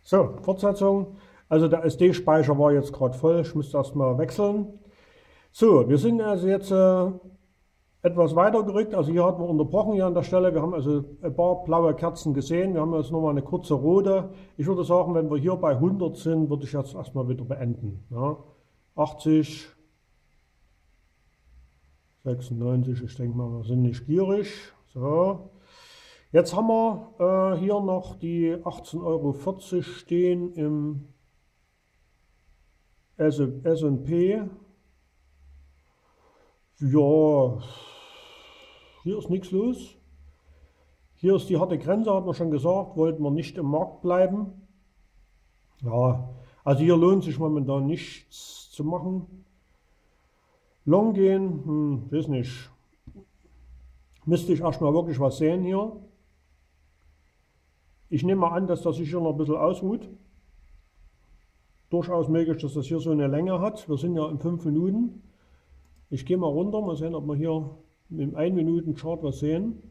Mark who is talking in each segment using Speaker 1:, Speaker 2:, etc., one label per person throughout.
Speaker 1: So, Fortsetzung. Also der SD-Speicher war jetzt gerade voll. Ich müsste erstmal wechseln. So, wir sind also jetzt etwas weiter gerückt. Also hier hatten wir unterbrochen hier an der Stelle. Wir haben also ein paar blaue Kerzen gesehen. Wir haben jetzt nochmal eine kurze rote. Ich würde sagen, wenn wir hier bei 100 sind, würde ich jetzt erstmal wieder beenden. Ja, 80, 96, ich denke mal, wir sind nicht gierig. So. Jetzt haben wir hier noch die 18,40 € stehen im S&P. Ja, hier ist nichts los. Hier ist die harte Grenze, hat man schon gesagt, wollten wir nicht im Markt bleiben. Ja, also hier lohnt sich momentan nichts zu machen. Long gehen, weiß nicht. Müsste ich erstmal wirklich was sehen hier. Ich nehme mal an, dass das sich hier noch ein bisschen ausruht. Durchaus möglich, dass das hier so eine Länge hat. Wir sind ja in 5 Minuten. Ich gehe mal runter, mal sehen, ob wir hier im 1-Minuten-Chart was sehen.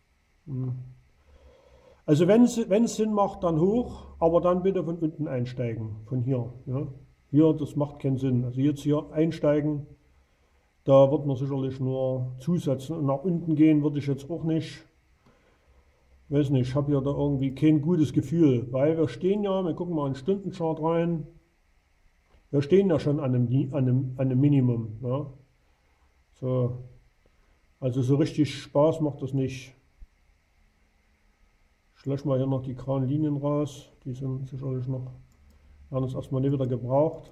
Speaker 1: Also wenn es Sinn macht, dann hoch, aber dann bitte von unten einsteigen, von hier. Ja. Hier, das macht keinen Sinn. Also jetzt hier einsteigen, da wird man sicherlich nur zusetzen. Und nach unten gehen würde ich jetzt auch nicht. Weiß nicht, ich habe hier da irgendwie kein gutes Gefühl, weil wir stehen ja, wir gucken mal in den Stundenchart rein, wir stehen ja schon an einem Minimum. Ja. So. Also so richtig Spaß macht das nicht. Ich lösche mal hier noch die grauen Linien raus, die sind sicherlich noch, werden uns erstmal nicht wieder gebraucht.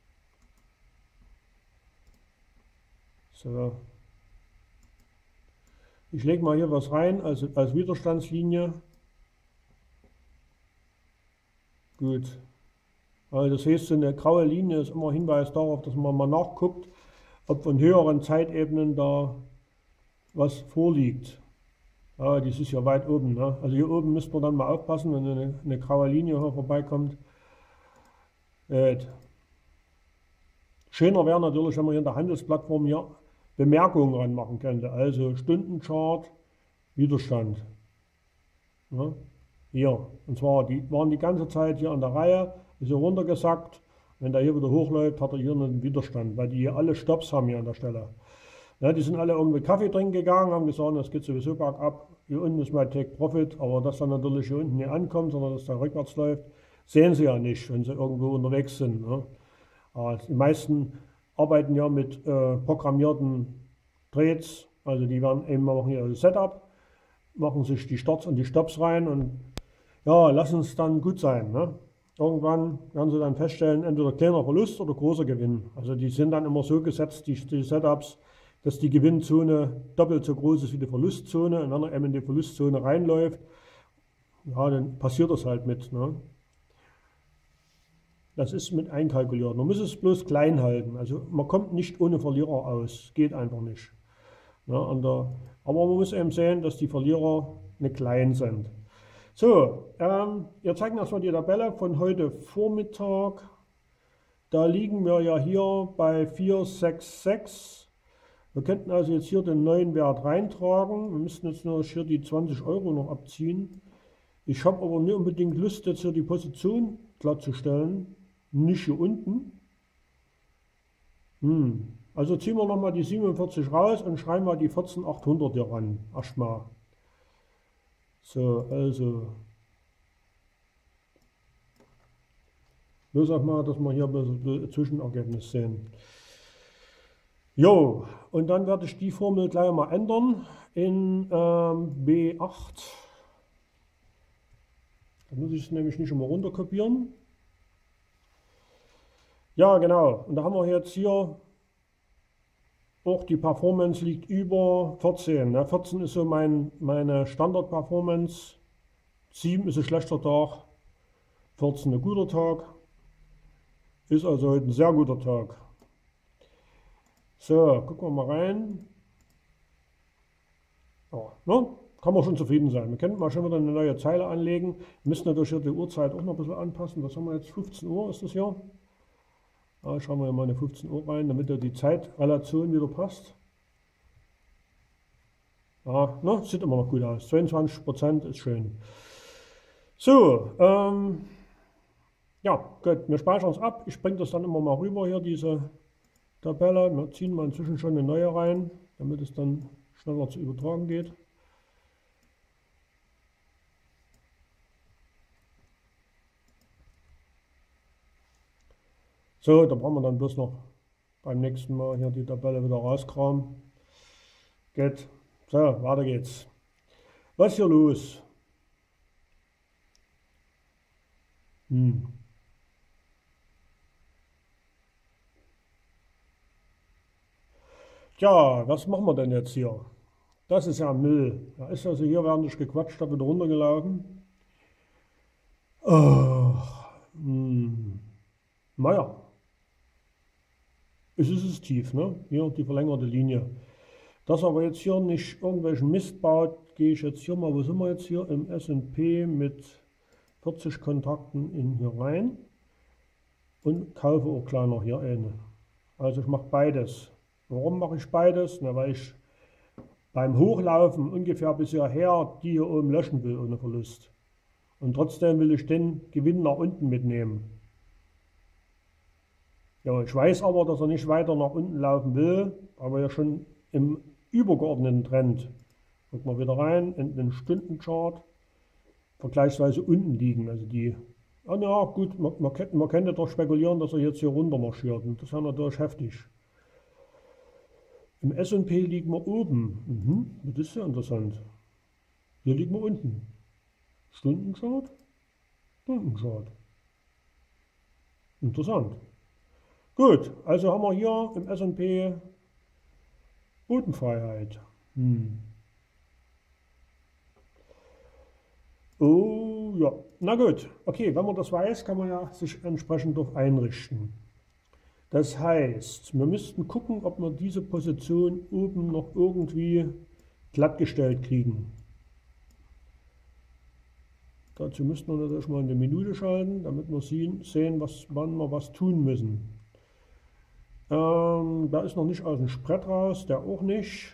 Speaker 1: So. Ich lege mal hier was rein als Widerstandslinie. Gut. Also das heißt, so eine graue Linie ist immer Hinweis darauf, dass man mal nachguckt, ob von höheren Zeitebenen da was vorliegt. Ja, die ist ja weit oben. Ne? Also hier oben müsste man dann mal aufpassen, wenn eine graue Linie hier vorbeikommt. Schöner wäre natürlich, wenn man hier in der Handelsplattform hier Bemerkungen ranmachen könnte. Also Stundenchart, Widerstand. Ja, hier. Und zwar, die waren die ganze Zeit hier an der Reihe, ist hier runtergesackt. Wenn der hier wieder hochläuft, hat er hier einen Widerstand, weil die hier alle Stops haben hier an der Stelle. Ja, die sind alle irgendwie Kaffee trinken gegangen, haben gesagt, das geht sowieso bergab. Hier unten ist mein Take Profit, aber dass dann natürlich hier unten nicht ankommt, sondern dass da rückwärts läuft, sehen sie ja nicht, wenn sie irgendwo unterwegs sind. Ne? Die meisten arbeiten ja mit programmierten Trades, also die werden eben machen hier das Setup, machen sich die Starts und die Stops rein und ja, lassen es dann gut sein. Ne? Irgendwann werden sie dann feststellen, entweder kleiner Verlust oder großer Gewinn. Also die sind dann immer so gesetzt, die Setups, dass die Gewinnzone doppelt so groß ist wie die Verlustzone. Und wenn er eben in die Verlustzone reinläuft, ja, dann passiert das halt mit. Ne? Das ist mit einkalkuliert. Man muss es bloß klein halten. Also man kommt nicht ohne Verlierer aus. Geht einfach nicht. Ja, aber man muss eben sehen, dass die Verlierer nicht klein sind. So, wir zeigen erstmal die Tabelle von heute Vormittag. Da liegen wir ja hier bei 466. Wir könnten also jetzt hier den neuen Wert reintragen. Wir müssten jetzt nur hier die 20 € noch abziehen. Ich habe aber nicht unbedingt Lust, jetzt hier die Position klarzustellen. Nicht hier unten. Also ziehen wir nochmal die 47 raus und schreiben mal die 14.800 hier ran. Erstmal. So, also. Bloß auch mal, dass wir hier ein Zwischenergebnis sehen. Jo, und dann werde ich die Formel gleich mal ändern in B8. Da muss ich es nämlich nicht immer runter kopieren. Ja, genau. Und da haben wir jetzt hier auch die Performance liegt über 14. Ne? 14 ist so meine Standard-Performance. 7 ist ein schlechter Tag. 14 ein guter Tag. Ist also heute ein sehr guter Tag. So, gucken wir mal rein. Ja, ne? Kann man schon zufrieden sein. Wir können mal schon wieder eine neue Zeile anlegen. Wir müssen natürlich hier die Uhrzeit auch noch ein bisschen anpassen. Was haben wir jetzt? 15 Uhr ist das hier. Da schauen wir mal eine 15 Uhr rein, damit die Zeitrelation wieder passt. Ja, ne? Sieht immer noch gut aus. 22% ist schön. So, Ja, gut, wir speichern es ab. Ich bringe das dann immer mal rüber hier, diese Tabelle. Wir ziehen mal inzwischen schon eine neue rein, damit es dann schneller zu übertragen geht. So, da brauchen wir dann bloß noch beim nächsten Mal hier die Tabelle wieder rauskramen. Geht. So, weiter geht's. Was ist hier los? Tja, was machen wir denn jetzt hier? Das ist ja Müll. Da ist also hier, während ich gequatscht habe, wieder runtergelaufen. Oh, naja, es ist tief, ne? Hier die verlängerte Linie. Dass aber jetzt hier nicht irgendwelchen Mist baut, gehe ich jetzt hier mal, wo sind wir jetzt hier? Im S&P mit 40 Kontakten in hier rein und kaufe auch gleich noch hier eine. Also ich mache beides. Warum mache ich beides? Na, weil ich beim Hochlaufen ungefähr bis hierher die hier oben löschen will ohne Verlust. Und trotzdem will ich den Gewinn nach unten mitnehmen. Ja, ich weiß aber, dass er nicht weiter nach unten laufen will, aber ja schon im übergeordneten Trend. Gucken wir wieder rein in den Stundenchart, vergleichsweise unten liegen. Also die, ja gut, man könnte doch spekulieren, dass er jetzt hier runter marschiert. Und das ist ja natürlich heftig. Im S&P liegen wir oben. Das ist ja interessant. Hier liegen wir unten. Stundenchart, Stundenchart. Interessant. Gut, also haben wir hier im S&P Bodenfreiheit. Oh ja, na gut. Okay, wenn man das weiß, kann man ja sich entsprechend darauf einrichten. Das heißt, wir müssten gucken, ob wir diese Position oben noch irgendwie glattgestellt kriegen. Dazu müssten wir natürlich mal eine Minute schalten, damit wir sehen, wann wir was tun müssen. Da ist noch nicht aus dem Spread raus, der auch nicht.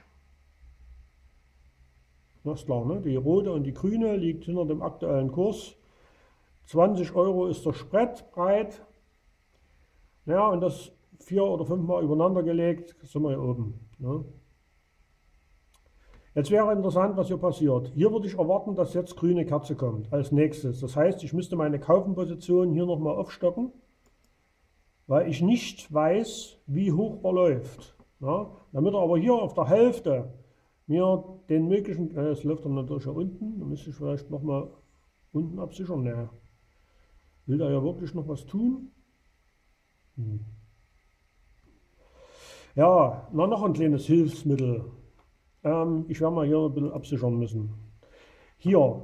Speaker 1: Das ist klar, ne? Die rote und die grüne liegt hinter dem aktuellen Kurs. 20 € ist der Spread breit. Ja, und das 4 oder 5 Mal übereinander gelegt, sind wir hier oben. Ne? Jetzt wäre interessant, was hier passiert. Hier würde ich erwarten, dass jetzt grüne Kerze kommt als nächstes. Das heißt, ich müsste meine Kaufenposition hier nochmal aufstocken, weil ich nicht weiß, wie hoch er läuft. Ja? Damit er aber hier auf der Hälfte mir den möglichen, es läuft dann natürlich hier unten, dann müsste ich vielleicht nochmal unten absichern. Ne. Will da ja wirklich noch was tun? Ja, noch ein kleines Hilfsmittel. Ich werde mal hier ein bisschen absichern müssen. Hier,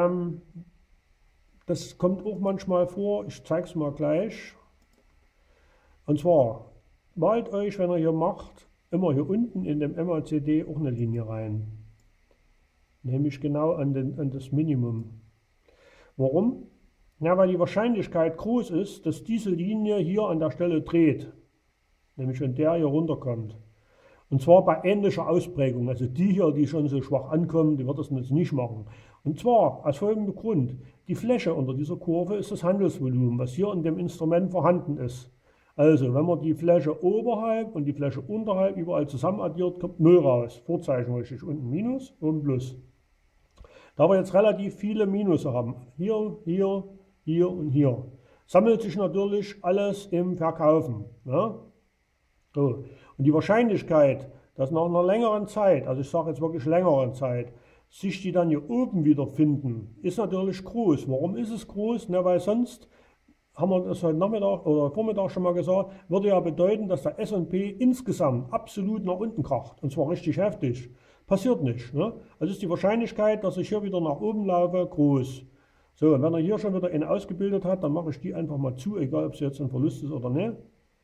Speaker 1: das kommt auch manchmal vor, ich zeige es mal gleich. Und zwar, malt euch, wenn ihr hier macht, immer hier unten in dem MACD auch eine Linie rein. Nämlich genau an das Minimum. Warum? Ja, weil die Wahrscheinlichkeit groß ist, dass diese Linie hier an der Stelle dreht. Nämlich wenn der hier runterkommt. Und zwar bei ähnlicher Ausprägung. Also die hier, die schon so schwach ankommen, die wird das jetzt nicht machen. Und zwar aus folgendem Grund. Die Fläche unter dieser Kurve ist das Handelsvolumen, was hier in dem Instrument vorhanden ist. Also wenn man die Fläche oberhalb und die Fläche unterhalb überall zusammen addiert, kommt 0 raus. Vorzeichen richtig. Unten Minus, oben Plus. Da wir jetzt relativ viele Minusse haben, hier, hier, hier und hier, sammelt sich natürlich alles im Verkaufen. Ja? So. Und die Wahrscheinlichkeit, dass nach einer längeren Zeit, also ich sage jetzt wirklich längeren Zeit, sich die dann hier oben wiederfinden, ist natürlich groß. Warum ist es groß? Na, weil sonst, haben wir das heute Nachmittag oder Vormittag schon mal gesagt, würde ja bedeuten, dass der S&P insgesamt absolut nach unten kracht. Und zwar richtig heftig. Passiert nicht. Ne? Also ist die Wahrscheinlichkeit, dass ich hier wieder nach oben laufe, groß. So, und wenn er hier schon wieder eine ausgebildet hat, dann mache ich die einfach mal zu, egal ob sie jetzt ein Verlust ist oder nicht.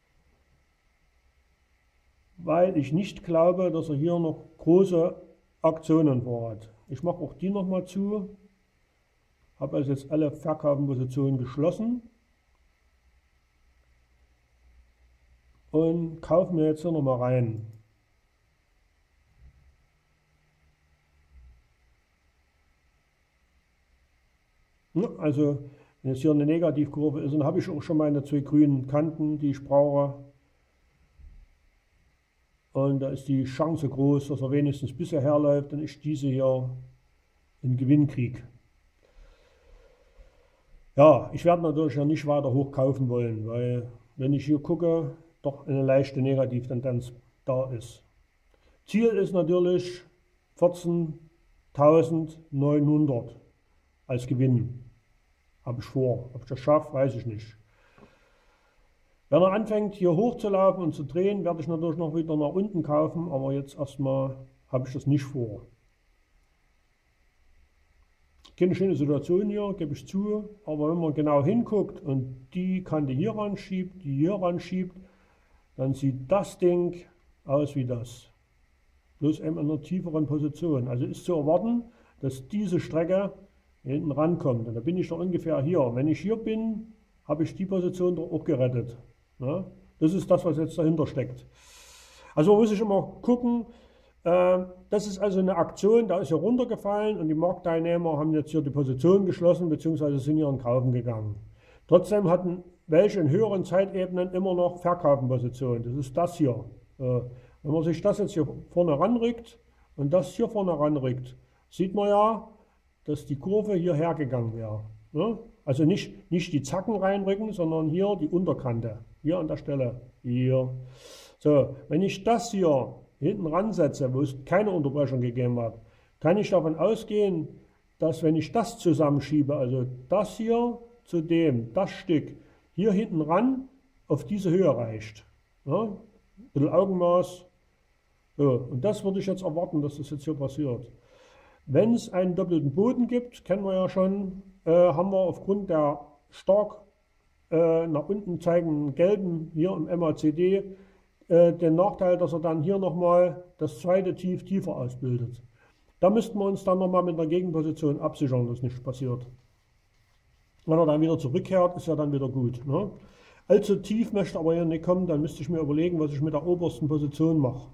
Speaker 1: Weil ich nicht glaube, dass er hier noch große Aktionen vorhat. Ich mache auch die nochmal zu. Habe also jetzt alle Verkaufspositionen geschlossen. Und kaufe mir jetzt hier nochmal rein. Ja, also Wenn jetzt hier eine Negativkurve ist, dann habe ich auch schon meine 2 grünen Kanten, die ich brauche. Und da ist die Chance groß, dass er wenigstens bisher herläuft und ich diese hier in Gewinn kriege. Ja, ich werde natürlich ja nicht weiter hoch kaufen wollen, weil wenn ich hier gucke, doch eine leichte Negativtendenz da ist. Ziel ist natürlich 14.900 als Gewinn. Habe ich vor. Ob ich das schaffe, weiß ich nicht. Wenn er anfängt hier hochzulaufen und zu drehen, werde ich natürlich noch wieder nach unten kaufen, aber jetzt erstmal habe ich das nicht vor. Keine schöne Situation hier, gebe ich zu, aber wenn man genau hinguckt und die Kante hier ranschiebt, die hier ranschiebt, dann sieht das Ding aus wie das. Bloß eben in einer tieferen Position. Also ist zu erwarten, dass diese Strecke hinten rankommt. Und da bin ich doch ungefähr hier. Wenn ich hier bin, habe ich die Position doch auch gerettet. Ja? Das ist das, was jetzt dahinter steckt. Also muss ich immer gucken. Das ist also eine Aktion, da ist er runtergefallen und die Marktteilnehmer haben jetzt hier die Position geschlossen bzw. sind hier in Kaufen gegangen. Trotzdem hatten welche in höheren Zeitebenen immer noch Verkaufenpositionen. Das ist das hier. Wenn man sich das jetzt hier vorne ranrückt und das hier vorne ranrückt, sieht man ja, dass die Kurve hierher gegangen wäre. Ne? Also nicht die Zacken reinrücken, sondern hier die Unterkante. Hier an der Stelle. Hier. So, wenn ich das hier hinten ransetze, wo es keine Unterbrechung gegeben hat, kann ich davon ausgehen, dass wenn ich das zusammenschiebe, also das hier zu dem, das Stück, hier hinten ran auf diese Höhe reicht. Ja? Ein bisschen Augenmaß. So, und das würde ich jetzt erwarten, dass das jetzt hier passiert. Wenn es einen doppelten Boden gibt, kennen wir ja schon, haben wir aufgrund der stark nach unten zeigenden gelben hier im MACD den Nachteil, dass er dann hier nochmal das zweite Tief tiefer ausbildet. Da müssten wir uns dann nochmal mit einer Gegenposition absichern, dass nichts passiert. Wenn er dann wieder zurückkehrt, ist ja dann wieder gut. Ne? Allzu tief möchte aber hier nicht kommen, dann müsste ich mir überlegen, was ich mit der obersten Position mache.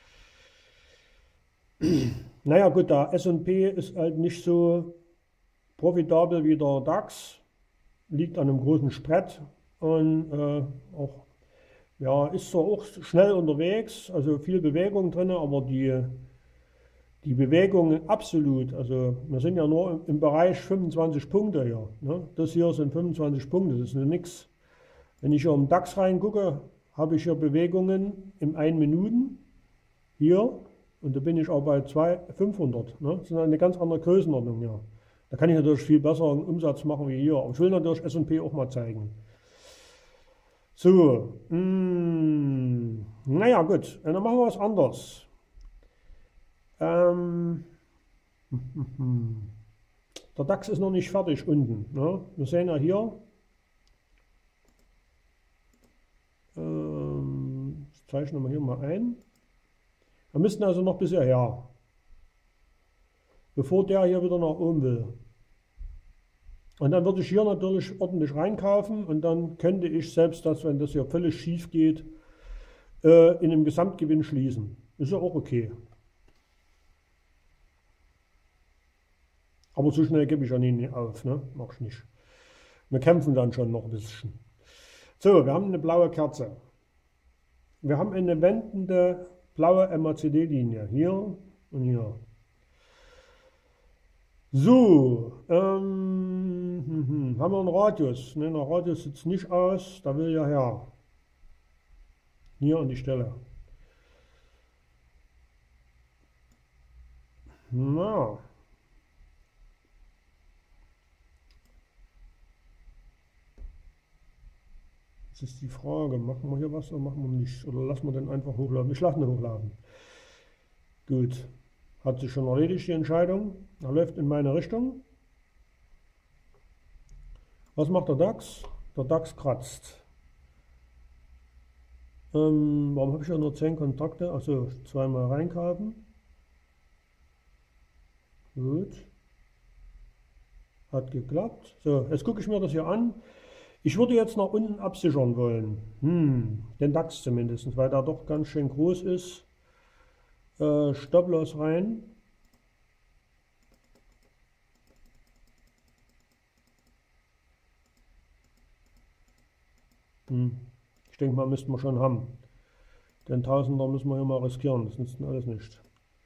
Speaker 1: Naja gut, der S&P ist halt nicht so profitabel wie der DAX, liegt an einem großen Spread und auch, ja, ist zwar auch schnell unterwegs, also viel Bewegung drin, aber die Bewegung absolut, also wir sind ja nur im Bereich 25 Punkte hier, ne? Das hier sind 25 Punkte, das ist nur nichts. Wenn ich hier im DAX reingucke, habe ich hier Bewegungen im 1 Minuten, hier, und da bin ich auch bei 500, ne? Das ist eine ganz andere Größenordnung hier. Da kann ich natürlich viel besser einen Umsatz machen wie hier, aber ich will natürlich S&P auch mal zeigen. So, naja gut, dann machen wir was anderes. Der DAX ist noch nicht fertig unten. Ne? Wir sehen ja hier, das zeichnen wir hier mal ein. Wir müssten also noch bis hierher, bevor der hier wieder nach oben will. Und dann würde ich hier natürlich ordentlich reinkaufen und dann könnte ich selbst das, wenn das hier völlig schief geht, in einem Gesamtgewinn schließen. Ist ja auch okay. Aber so schnell gebe ich ja nie auf, ne? Mach ich nicht. Wir kämpfen dann schon noch ein bisschen. So, wir haben eine blaue Kerze. Wir haben eine wendende blaue MACD-Linie hier und hier. So, haben wir einen Radius. Ne, der Radius sieht nicht aus, da will ja her. Hier an die Stelle. Na. Jetzt ist die Frage, machen wir hier was oder machen wir nicht? Oder lassen wir den einfach hochladen? Ich lasse ihn hochladen. Gut. Hat sich schon erledigt, die Entscheidung. Er läuft in meine Richtung. Was macht der DAX? Der DAX kratzt. Warum habe ich ja nur 10 Kontakte? Also zweimal reinkaufen. Gut. Hat geklappt. So, jetzt gucke ich mir das hier an. Ich würde jetzt nach unten absichern wollen. Den DAX zumindest, weil der doch ganz schön groß ist. Stop-Loss rein. Ich denke mal, müssten wir schon haben. Den Tausender müssen wir hier mal riskieren, das nützt alles nicht.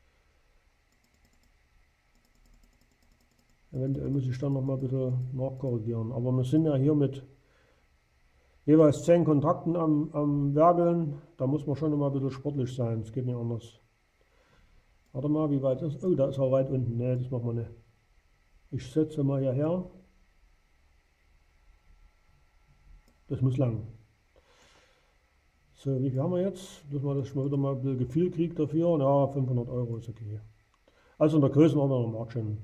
Speaker 1: Eventuell muss ich dann noch mal ein bisschen nachkorrigieren. Aber wir sind ja hier mit jeweils 10 Kontakten am Werkeln. Da muss man schon immer ein bisschen sportlich sein, es geht nicht anders. Warte mal, wie weit ist? Oh, da ist er weit unten. Ne, das machen wir nicht. Ich setze mal hierher. Das muss lang. So, wie viel haben wir jetzt? Dass man das wieder mal ein bisschen Gefühl kriegt dafür. Ja, 500 € ist okay. Also in der Größenordnung der Margin.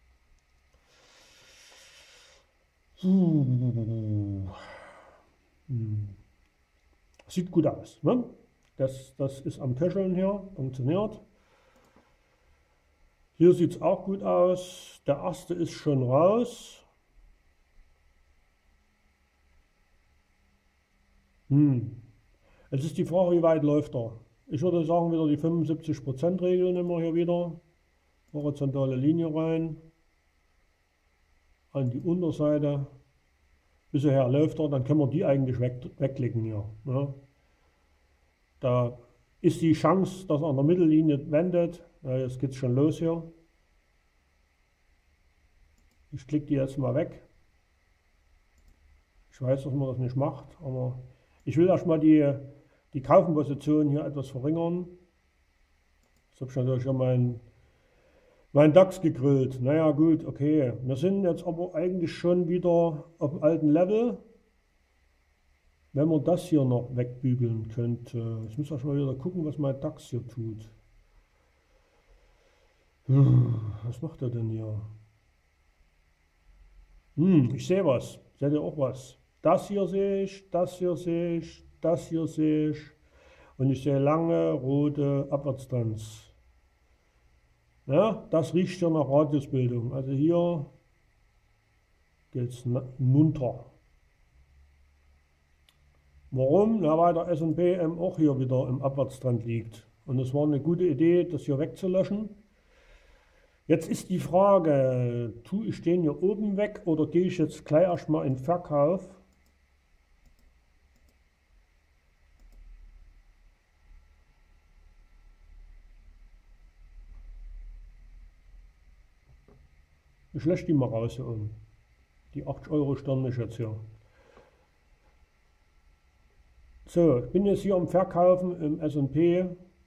Speaker 1: Sieht gut aus. Ne? Das ist am Köcheln hier, funktioniert. Hier sieht es auch gut aus. Der erste ist schon raus. Jetzt ist die Frage, wie weit läuft er. Ich würde sagen, wieder die 75% Regel nehmen wir hier wieder. Horizontale Linie rein. An die Unterseite. Bisher läuft er, dann können wir die eigentlich wegklicken hier. Ja. Da ist die Chance, dass er an der Mittellinie wendet. Ja, jetzt geht es schon los hier. Ich klicke die jetzt mal weg. Ich weiß, dass man das nicht macht, aber ich will erstmal die Kaufenposition hier etwas verringern. Jetzt habe ich natürlich schon mein DAX gegrillt. Naja gut, okay. Wir sind jetzt aber eigentlich schon wieder auf dem alten Level. Wenn man das hier noch wegbügeln könnte. Ich muss erstmal wieder gucken, was mein DAX hier tut. Was macht er denn hier? Ich sehe was. Seht ihr auch was? Das hier sehe ich, das hier sehe ich, das hier sehe ich. Und ich sehe lange rote Abwärtstrends. Ja, das riecht ja nach Radiusbildung. Also hier geht es runter. Warum? Na, weil der S&P auch hier wieder im Abwärtstrend liegt. Und es war eine gute Idee, das hier wegzulöschen. Jetzt ist die Frage, tue ich den hier oben weg oder gehe ich jetzt gleich erstmal in Verkauf? Ich lösche die mal raus hier oben. Die 80 € stören mich jetzt hier. So, ich bin jetzt hier am Verkaufen im S&P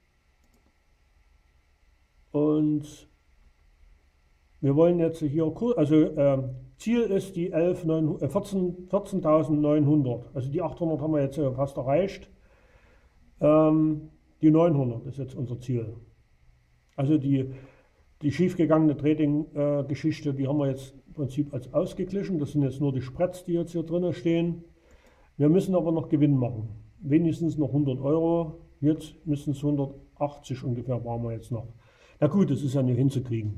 Speaker 1: und wir wollen jetzt hier, also Ziel ist die 14.900, also die 800 haben wir jetzt fast erreicht. Die 900 ist jetzt unser Ziel. Also die schiefgegangene Trading-Geschichte, die haben wir jetzt im Prinzip als ausgeglichen. Das sind jetzt nur die Spreads, die jetzt hier drin stehen. Wir müssen aber noch Gewinn machen. Wenigstens noch 100 €. Jetzt müssen es 180 ungefähr, brauchen wir jetzt noch. Na gut, das ist ja nicht hinzukriegen.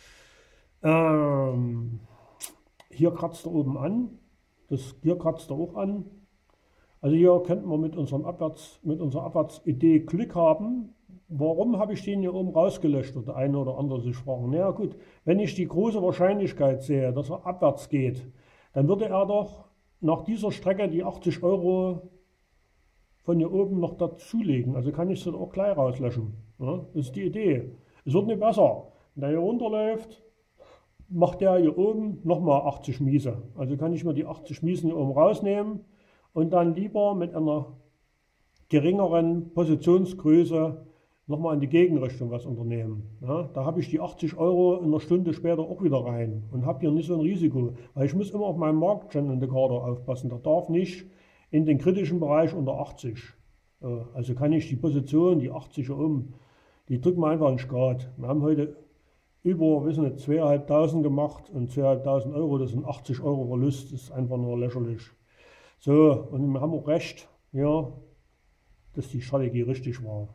Speaker 1: Hier kratzt er oben an. Hier kratzt er auch an. Also hier könnten wir mit unserer Abwärtsidee Glück haben. Warum habe ich den hier oben rausgelöscht? Oder der eine oder andere sich fragen. Naja gut, wenn ich die große Wahrscheinlichkeit sehe, dass er abwärts geht, dann würde er doch nach dieser Strecke die 80 € von hier oben noch dazulegen. Also kann ich sie auch gleich rauslöschen. Ja, das ist die Idee. Es wird nicht besser. Wenn der hier runterläuft, macht der hier oben nochmal 80 Miese. Also kann ich mir die 80 Miesen hier oben rausnehmen und dann lieber mit einer geringeren Positionsgröße nochmal in die Gegenrichtung was unternehmen. Ja, da habe ich die 80 € in einer Stunde später auch wieder rein und habe hier nicht so ein Risiko. Weil ich muss immer auf meinen Markttrend-Indikator aufpassen. Der darf nicht in den kritischen Bereich unter 80. Also kann ich die Position, die 80 hier oben, die drücken wir einfach in Skat. Wir haben heute über, wissen nicht, 2.500 gemacht und 2.500 €, das sind 80 € Verlust, das ist einfach nur lächerlich. So, und wir haben auch recht, ja, dass die Strategie richtig war.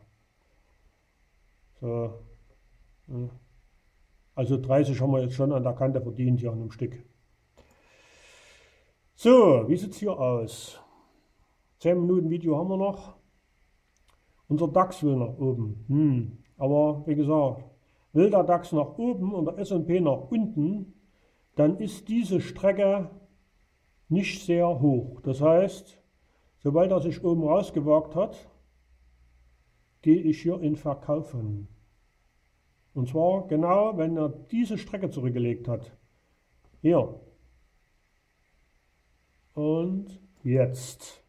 Speaker 1: So, also 30 haben wir jetzt schon an der Kante verdient hier an einem Stück. So, wie sieht es hier aus? 10 Minuten Video haben wir noch. Unser DAX will nach oben. Aber wie gesagt, will der DAX nach oben und der S&P nach unten, dann ist diese Strecke nicht sehr hoch. Das heißt, Sobald er sich oben rausgewagt hat, gehe ich hier in Verkaufen. Und zwar genau, wenn er diese Strecke zurückgelegt hat. Hier. Und jetzt.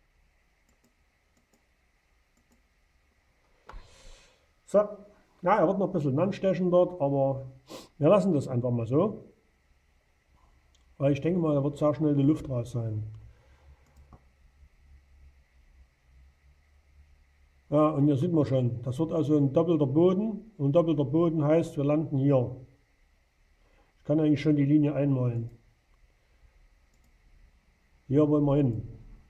Speaker 1: So. Ja, er wird noch ein bisschen anstechen dort, aber wir lassen das einfach mal so. Weil ich denke mal, da wird sehr schnell die Luft raus sein. Ja, und hier sieht man schon, das wird also ein doppelter Boden. Und doppelter Boden heißt, wir landen hier. Ich kann eigentlich schon die Linie einmalen. Hier wollen wir hin.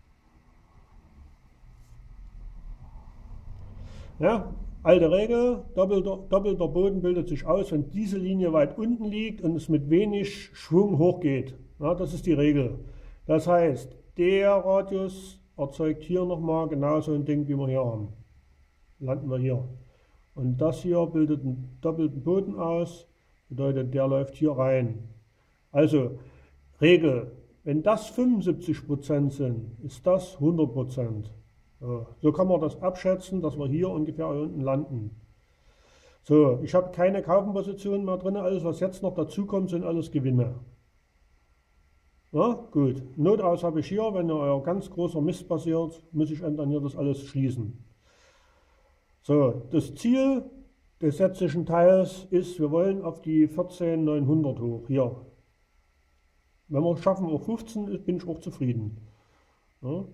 Speaker 1: Ja, alte Regel, doppelter Boden bildet sich aus, wenn diese Linie weit unten liegt und es mit wenig Schwung hochgeht. Ja, das ist die Regel. Das heißt, der Radius erzeugt hier nochmal genauso ein Ding, wie wir hier haben. Landen wir hier. Und das hier bildet einen doppelten Boden aus, bedeutet, der läuft hier rein. Also, Regel, wenn das 75% sind, ist das 100%. So kann man das abschätzen, dass wir hier ungefähr unten landen. So, ich habe keine Kaufenpositionen mehr drin, alles was jetzt noch dazu kommt, sind alles Gewinne. Ja, gut, Notaus habe ich hier, wenn euer ganz großer Mist passiert, muss ich dann hier das alles schließen. So, das Ziel des sätzlichen Teils ist, wir wollen auf die 14.900 hoch, hier. Wenn wir es schaffen auf 15, bin ich auch zufrieden. Ja.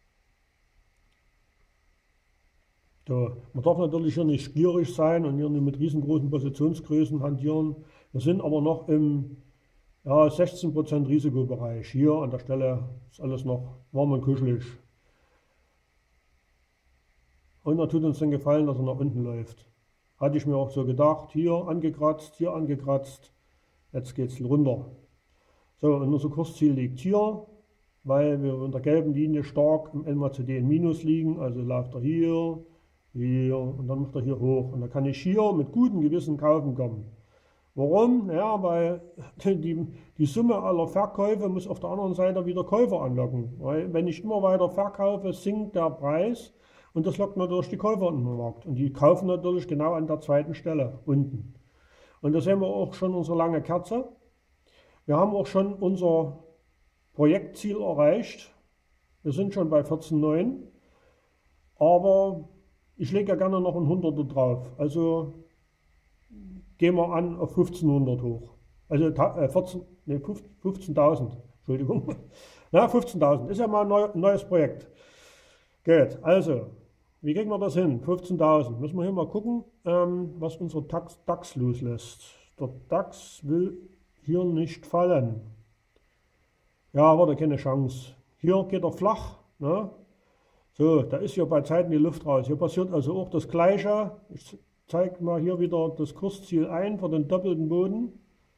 Speaker 1: So, man darf natürlich hier nicht gierig sein und hier nicht mit riesengroßen Positionsgrößen hantieren. Wir sind aber noch im 16% Risikobereich. Hier an der Stelle ist alles noch warm und kuschelig. Und er tut uns den Gefallen, dass er nach unten läuft. Hatte ich mir auch so gedacht. Hier angekratzt, jetzt geht es runter. So, und unser Kursziel liegt hier, weil wir in der gelben Linie stark im NMACD in Minus liegen. Also läuft er hier und dann macht er hier hoch. Und da kann ich hier mit gutem Gewissen kaufen kommen. Warum? Ja, weil die Summe aller Verkäufe muss auf der anderen Seite wieder Käufer anlocken. Weil wenn ich immer weiter verkaufe, sinkt der Preis und das lockt natürlich die Käufer in den Markt. Und die kaufen natürlich genau an der zweiten Stelle unten. Und da sehen wir auch schon unsere lange Kerze. Wir haben auch schon unser Projektziel erreicht. Wir sind schon bei 14,9. Aber ich lege ja gerne noch ein 100er drauf. Also gehen wir an auf 1500 hoch. Also 15.000, Entschuldigung. Na, 15.000, ist ja mal ein neues Projekt. Gut, also, wie kriegen wir das hin? 15.000. Müssen wir hier mal gucken, was unser DAX loslässt. Der DAX will hier nicht fallen. Ja, aber da keine Chance. Hier geht er flach. Ne? So, da ist hier bei Zeiten die Luft raus. Hier passiert also auch das Gleiche. Ich zeige mal hier wieder das Kursziel ein für den doppelten Boden.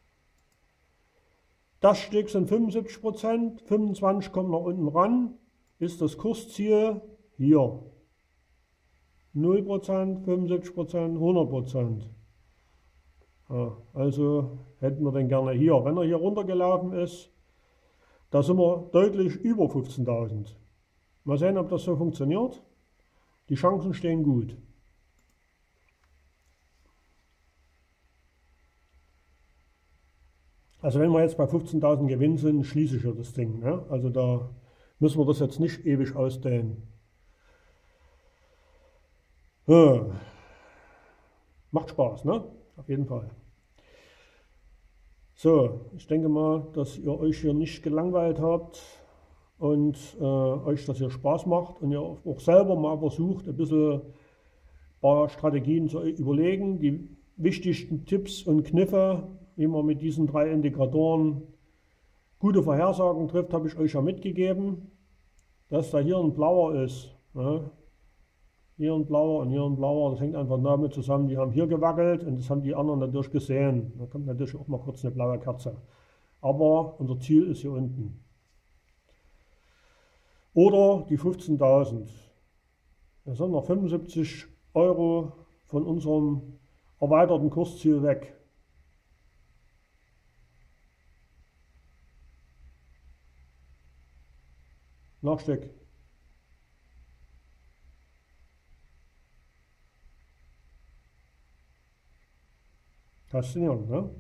Speaker 1: Das Stück sind 75%, 25 kommt nach unten ran, ist das Kursziel hier. 0%, 75%, 100%. Ja, also hätten wir den gerne hier. Wenn er hier runtergelaufen ist, da sind wir deutlich über 15.000. Mal sehen, ob das so funktioniert. Die Chancen stehen gut. Also wenn wir jetzt bei 15.000 Gewinn sind, schließe ich ja das Ding. Ne? Also da müssen wir das jetzt nicht ewig ausdehnen. Macht Spaß, ne? Auf jeden Fall. So, ich denke mal, dass ihr euch hier nicht gelangweilt habt und euch das hier Spaß macht und ihr auch selber mal versucht, ein bisschen paar Strategien zu überlegen. Die wichtigsten Tipps und Kniffe, wie man mit diesen 3 Indikatoren gute Vorhersagen trifft, habe ich euch ja mitgegeben. Dass da hier ein blauer ist, ne? Hier ein blauer und hier ein blauer, das hängt einfach damit zusammen, die haben hier gewackelt und das haben die anderen natürlich gesehen. Da kommt natürlich auch mal kurz eine blaue Kerze. Aber unser Ziel ist hier unten. Oder die 15.000. Da sind noch 75 € von unserem erweiterten Kursziel weg. Nachstück. Faszinierend, ne?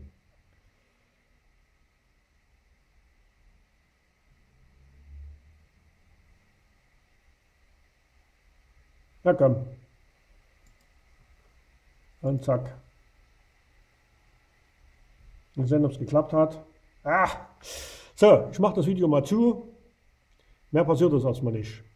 Speaker 1: Ja, komm. Und zack. Mal sehen, ob es geklappt hat. Ah! So, ich mache das Video mal zu. Mehr passiert das erstmal nicht.